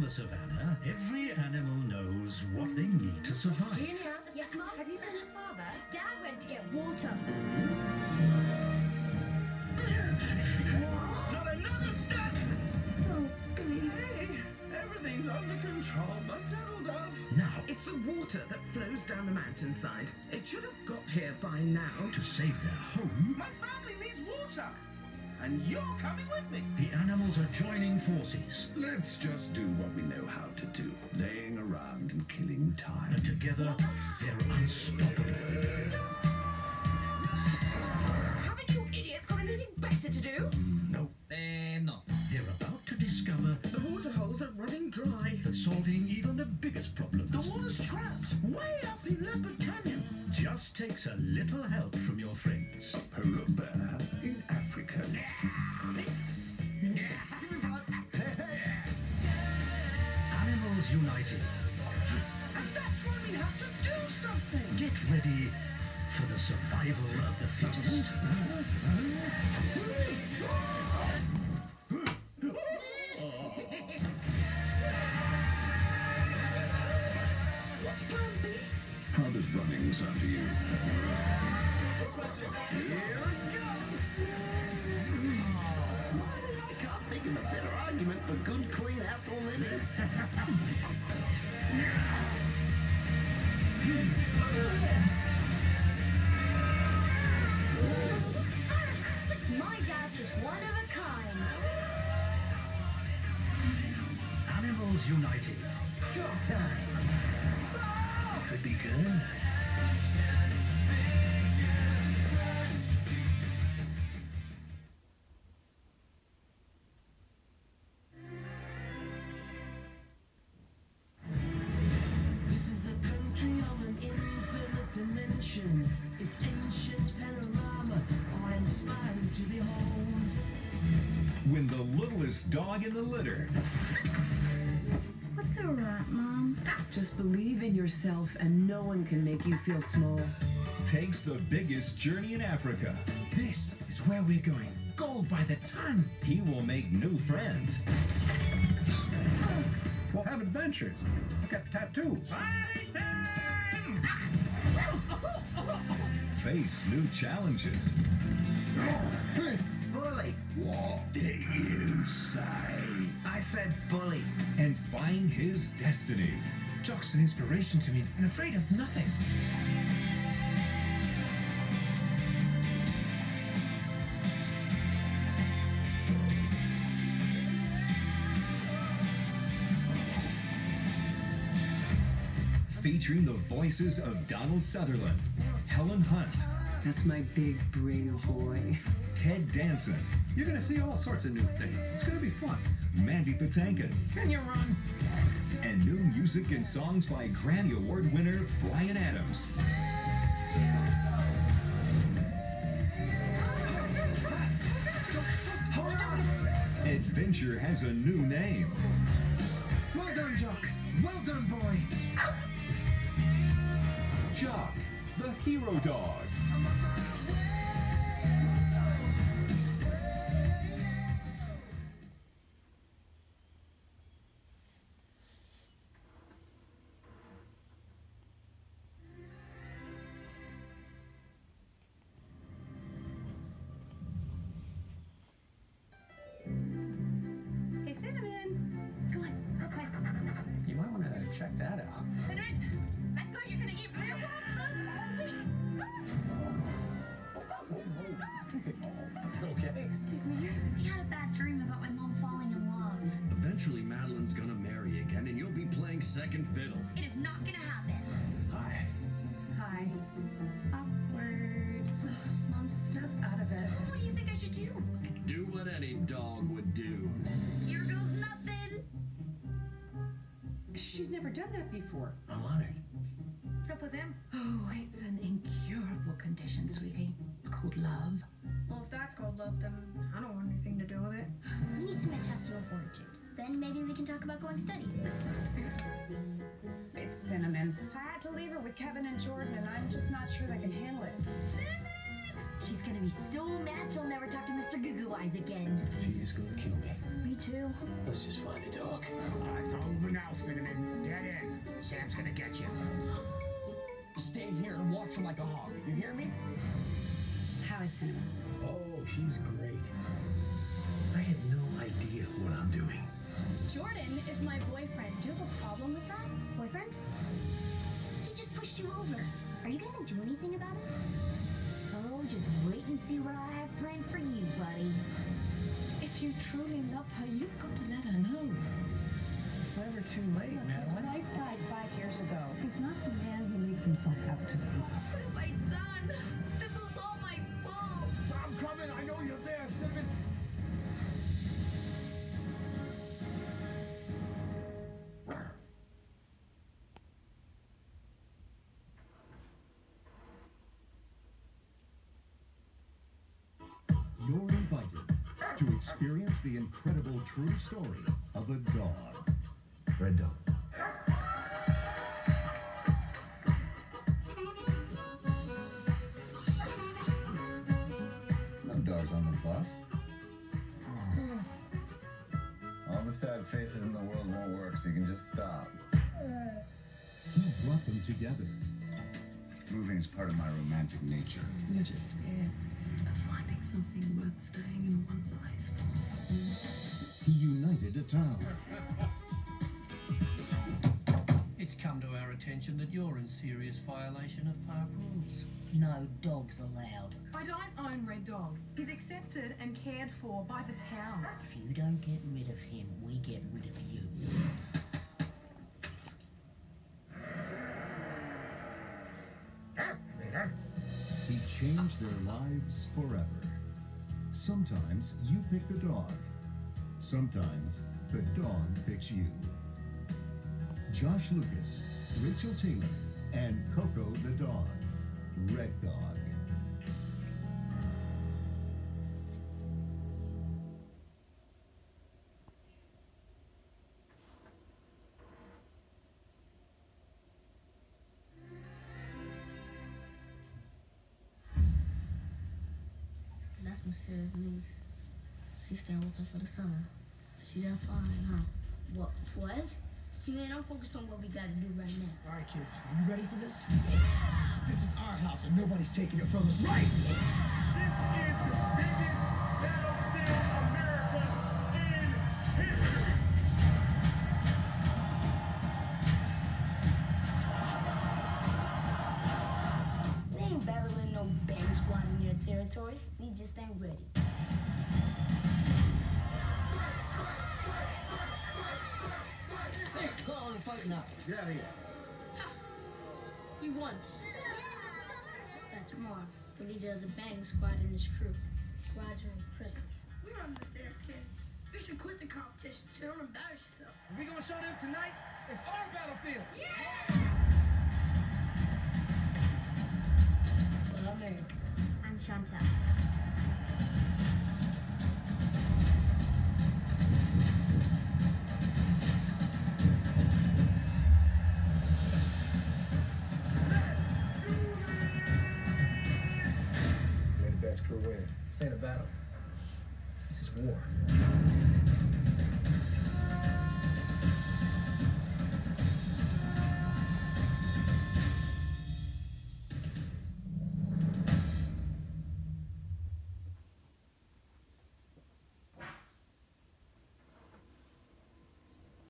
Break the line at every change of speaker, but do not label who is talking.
the savannah, every animal knows what they need to survive.
Junior? Yes, Mom? Have you seen your father? Dad went to get water.
Not another step!
Oh, please.
Hey, everything's under control, my turtle dove.
Now,
It's the water that flows down the mountainside. It should have got here by now.
to save their home,
My family needs water, and you're coming with me.
the animals are joining forces.
Let's just do what we know how to do. Laying around and killing time.
And together, they're unstoppable.
Haven't you idiots got anything better to do?
No.
No.
They're about to discover
The water holes are running dry.
that solving even the biggest problems
The water's trapped way up in Leopard Canyon.
just takes a little help from your friends.
Polar bear in Africa.
Animals United.
And that's why we have to do something.
Get ready for the survival of the fittest.
What's plan B?
How does running sound to you?
Here it goes.
Smarty, I can't think of a better argument for good, clean outdoor living.
My dad's just one of a kind.
Animals United.
Showtime. Could be good.
This is a country of an infinite dimension. Its ancient panorama are inspiring to behold.
When the littlest dog in the litter
What's a rat, Mom?
Just believe in yourself and no one can make you feel small.
takes the biggest journey in Africa.
This is where we're going. Gold by the ton.
He will make new friends,
We'll have adventures. Look at tattoos.
face new challenges,
Bully.
What did you say?
I said bully.
and find his destiny.
Jock's an inspiration to me and afraid of nothing.
Featuring the voices of Donald Sutherland, Helen Hunt,
That's my big, brave boy.
Ted Danson,
You're going to see all sorts of new things. It's going to be fun.
Mandy Patinkin,
Can you run?
and new music and songs by Grammy Award winner Bryan Adams. Adventure has a new name.
Well done, Jock. Well done, boy.
Jock, the hero dog.
Hey, Cinnamon. Come on, real quick.
You might want to check that out.
Cinnamon, let go. You're gonna eat real.
Okay.
Excuse me. I had a bad dream about my mom falling in love.
Eventually, Madeline's going to marry again, and you'll be playing second fiddle.
It is not gonna happen.
Hi.
Hi. Awkward. Mom, snap out of it. What do you think I should do?
Do what any dog would do.
Here goes nothing.
She's never done that before.
I'm honored.
What's up with him?
Oh, it's an incurable condition, sweetie. It's called love.
Well, if that's called love, then I don't want anything to do with it.
You need some intestinal fortitude. Then maybe we can talk about going steady.
It's Cinnamon. I had to leave her with Kevin and Jordan, and I'm just not sure they can handle it.
She's gonna be so mad she'll never talk to Mr. Goo Eyes again.
She is gonna kill me.
Me too.
Let's just find a dog.
It's over now, Cinnamon. Dead end. Sam's gonna get you.
Stay here and watch her like a hog. You hear me?
How is Cinnamon?
Oh, she's great. I have no idea what I'm doing.
Jordan is my boyfriend. Do you have a problem with that?
Boyfriend? He just pushed you over. Are you gonna do anything about it? Oh, just wait and see what I have planned for you, buddy.
If you truly love her, you've got to let her know.
It's never too late,
His
Madeline.
wife died 5 years ago. He's not the man who makes himself out to be.
What have I done? This was all my fault.
I'm coming. I know you're there, Cinnamon.
You're invited to experience the incredible true story of a dog.
Red Dog.
No dogs on the bus. All the sad faces in the world won't work, so you can just stop.
He brought them together.
Moving is part of my romantic nature.
You're just scared of finding something worth staying in one place for.
He united a town.
It's come to our attention that you're in serious violation of park rules.
No dogs allowed.
I don't own Red Dog. He's accepted and cared for by the town.
If you don't get rid of him, we get rid of you.
He changed their lives forever. Sometimes you pick the dog. Sometimes the dog picks you. Josh Lucas, Rachel Taylor, and Coco the dog. Red Dog.
That's my Sarah's niece. She's staying with us for the summer. She's at fine, huh? What? Man, I'm focused on what we gotta do right now.
All right, kids. Are you ready for this? This is our house, and nobody's taking it from us. Right?
This is the biggest battlefield America in history.
We ain't battling no bang squad in your territory. We just ain't ready.
Hey, call on the fight now. Get out of here.
You won. That's Marv, the leader of the bang squad and his crew. Roger and Chris.
We run this dance game. You should quit the competition so don't embarrass yourself.
Are we gonna show them tonight? It's our battlefield.
Yeah!
Well, I'm Eric. I'm Chantel.
May the best crew win. This ain't a battle. This is war.